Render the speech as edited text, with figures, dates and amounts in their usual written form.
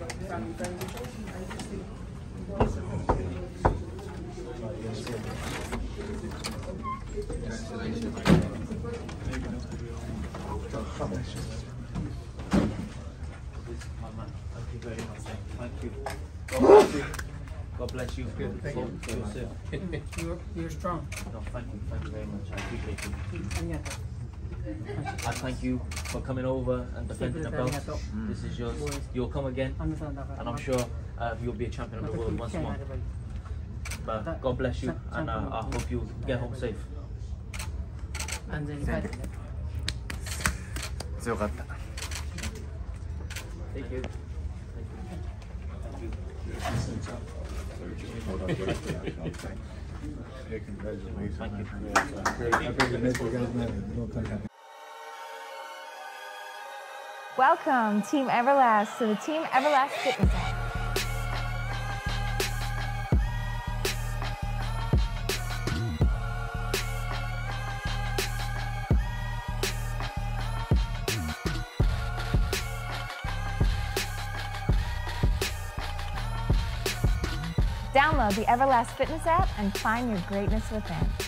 Thank you very much. Thank you. God bless you. You're strong. No, thank you very much. I appreciate you. I thank you for coming over and defending the belt. This is yours. You'll come again, and I'm sure you'll be a champion of the world once more. But God bless you, and I hope you get home safe. 安全に帰ってね。 強かった。 Thank you. Welcome, Team Everlast, to the Team Everlast Fitness app. Download the Everlast Fitness app and find your greatness within.